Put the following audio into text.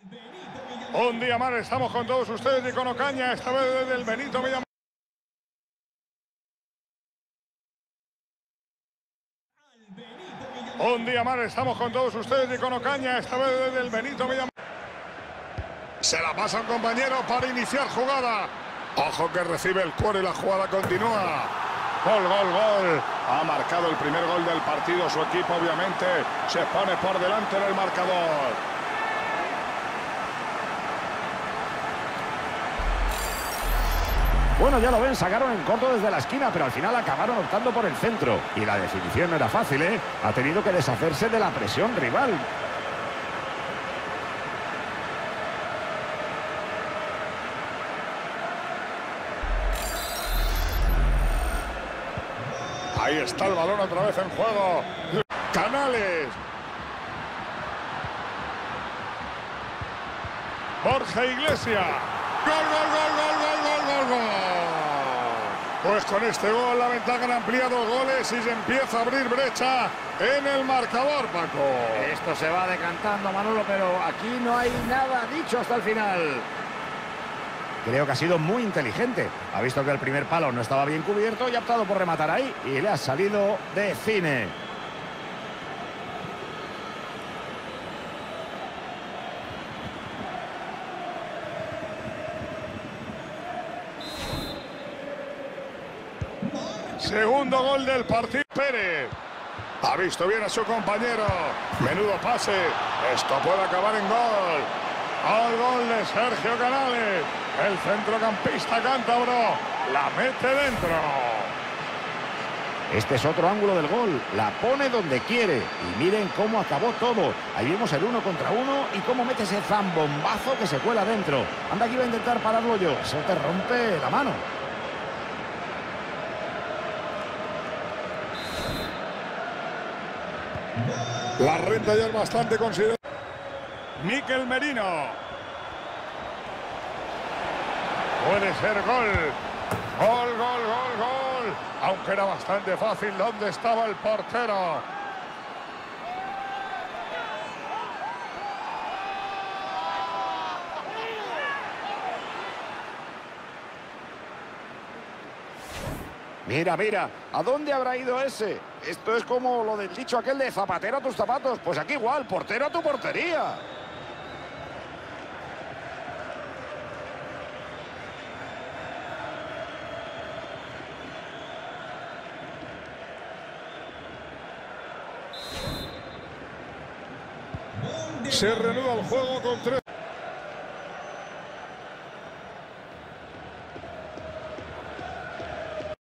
Un día más estamos con todos ustedes de Icono Caña, esta vez desde el Benito Villamarín. Un día más estamos con todos ustedes de Icono Caña, esta vez desde el Benito Villamarín. Se la pasa un compañero para iniciar jugada. Ojo que recibe el cuero y la jugada continúa. Gol, gol, gol. Ha marcado el primer gol del partido. Su equipo obviamente se pone por delante en el marcador. Bueno, ya lo ven, sacaron en corto desde la esquina, pero al final acabaron optando por el centro. Y la definición no era fácil, ¿eh? Ha tenido que deshacerse de la presión rival. Ahí está el balón otra vez en juego. Canales. Borja Iglesias. ¡Gol, gol, gol, gol, gol, gol, gol, gol! Pues con este gol la ventaja han ampliado goles y se empieza a abrir brecha en el marcador, Paco. Esto se va decantando, Manolo, pero aquí no hay nada dicho hasta el final. Creo que ha sido muy inteligente. Ha visto que el primer palo no estaba bien cubierto y ha optado por rematar ahí. Y le ha salido de cine. Segundo gol del partido. Pérez. Ha visto bien a su compañero. Menudo pase. Esto puede acabar en gol. Al gol de Sergio Canales. El centrocampista cántabro la mete dentro. Este es otro ángulo del gol. La pone donde quiere. Y miren cómo acabó todo. Ahí vimos el 1 contra 1 y cómo mete ese zambombazo que se cuela dentro. Anda, aquí va a intentar pararlo yo. Se te rompe la mano. La renta ya es bastante considerada. Mikel Merino. Puede ser gol. Gol, gol, gol, gol. Aunque era bastante fácil. ¿Dónde estaba el portero? Mira, mira, ¿a dónde habrá ido ese? Esto es como lo del dicho aquel de zapatero a tus zapatos. Pues aquí igual, portero a tu portería. Se reanuda el juego con 3.